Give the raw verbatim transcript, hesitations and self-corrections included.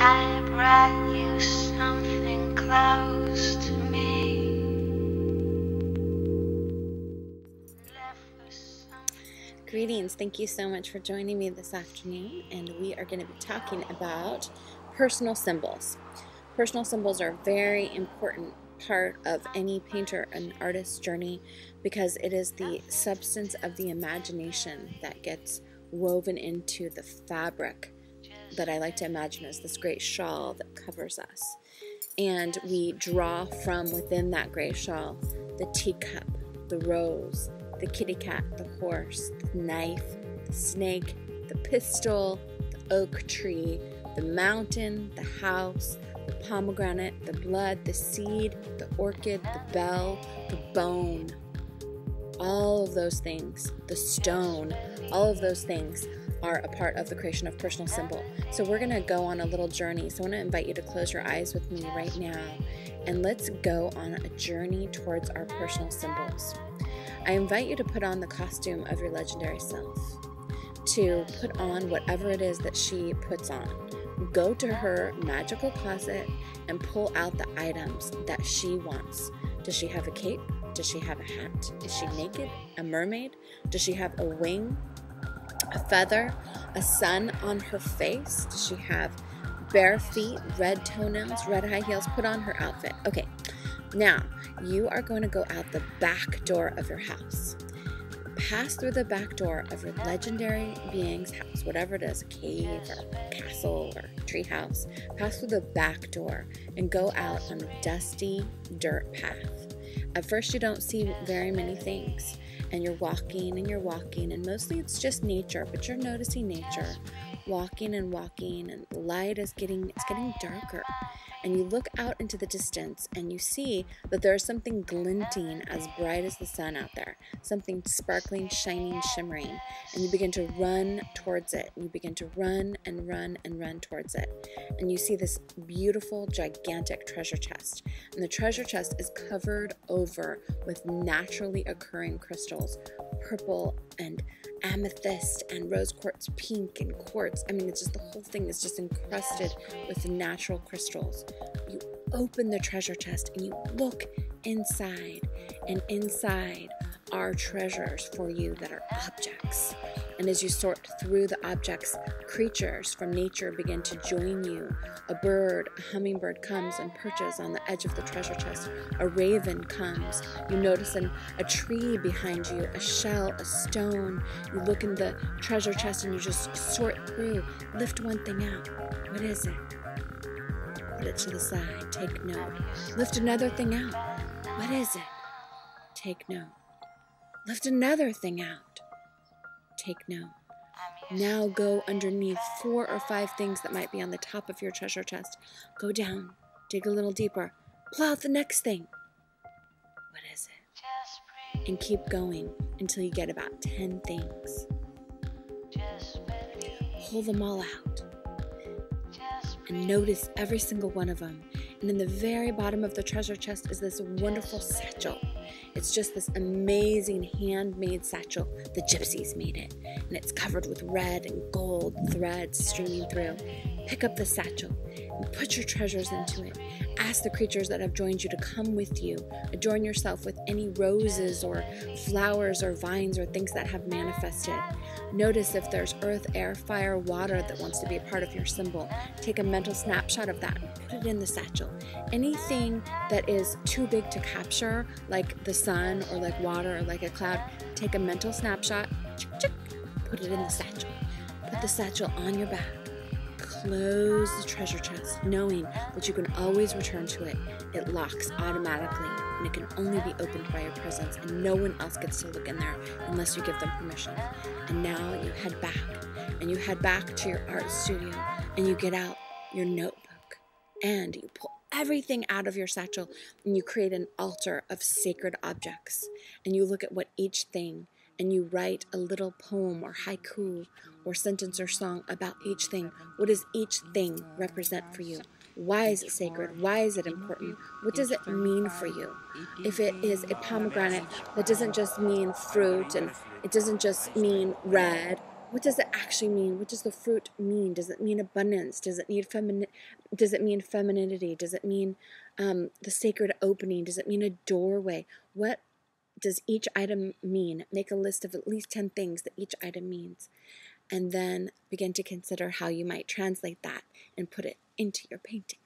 I brought you something close to me. Greetings. Thank you so much for joining me this afternoon, and we are going to be talking about personal symbols. Personal symbols are a very important part of any painter and artist's journey because it is the substance of the imagination that gets woven into the fabric that I like to imagine as this great shawl that covers us. And we draw from within that great shawl the teacup, the rose, the kitty cat, the horse, the knife, the snake, the pistol, the oak tree, the mountain, the house, the pomegranate, the blood, the seed, the orchid, the bell, the bone. All of those things, the stone, all of those things are a part of the creation of personal symbol. So we're going to go on a little journey. So I want to invite you to close your eyes with me right now, and let's go on a journey towards our personal symbols. I invite you to put on the costume of your legendary self, to put on whatever it is that she puts on. Go to her magical closet and pull out the items that she wants. Does she have a cape? Does she have a hat? Is she naked? A mermaid? Does she have a wing? A feather? A sun on her face? Does she have bare feet, red toenails, red high heels? Put on her outfit. Okay, now you are going to go out the back door of your house. Pass through the back door of your legendary being's house, whatever it is, a cave or a castle or tree house. Pass through the back door and go out on a dusty dirt path. At first you don't see very many things, and you're walking and you're walking, and mostly it's just nature, but you're noticing nature, walking and walking, and the light is getting, it's getting darker. And you look out into the distance and you see that there is something glinting as bright as the sun out there, something sparkling, shining, shimmering, and you begin to run towards it. You begin to run and run and run towards it. And you see this beautiful, gigantic treasure chest. And the treasure chest is covered over with naturally occurring crystals, purple and amethyst and rose quartz, pink and quartz. I mean, it's just, the whole thing is just encrusted with natural crystals. You open the treasure chest and you look inside, and inside are treasures for you that are objects. And as you sort through the objects, creatures from nature begin to join you. A bird, a hummingbird comes and perches on the edge of the treasure chest. A raven comes. You notice an, a tree behind you, a shell, a stone. You look in the treasure chest and you just sort through. Lift one thing out. What is it? Put it to the side. Take note. Lift another thing out. What is it? Take note. Lift another thing out. Take note. Now go underneath four or five things that might be on the top of your treasure chest. Go down. Dig a little deeper. Pull out the next thing. What is it? And keep going until you get about ten things. Pull them all out. And notice every single one of them. And in the very bottom of the treasure chest is this wonderful satchel. It's just this amazing handmade satchel. The gypsies made it. And it's covered with red and gold threads streaming through. Pick up the satchel and put your treasures into it. Ask the creatures that have joined you to come with you. Adorn yourself with any roses or flowers or vines or things that have manifested. Notice if there's earth, air, fire, water that wants to be a part of your symbol. Take a mental snapshot of that and put it in the satchel. Anything that is too big to capture, like the sun or like water or like a cloud, take a mental snapshot, put it in the satchel. Put the satchel on your back. Close the treasure chest, knowing that you can always return to it. It locks automatically, and it can only be opened by your presence, and no one else gets to look in there unless you give them permission. And now you head back, and you head back to your art studio, and you get out your notebook, and you pull everything out of your satchel, and you create an altar of sacred objects, and you look at what each thing, and you write a little poem or haiku or sentence or song about each thing. What does each thing represent for you? Why is it sacred? Why is it important? What does it mean for you? If it is a pomegranate, that doesn't just mean fruit, and it doesn't just mean red. what does it actually mean? What does the fruit mean? Does it mean abundance? Does it need femini- Does it mean femininity? Does it mean um, the sacred opening? Does it mean a doorway? What does each item mean? Make a list of at least ten things that each item means, and then begin to consider how you might translate that and put it into your painting.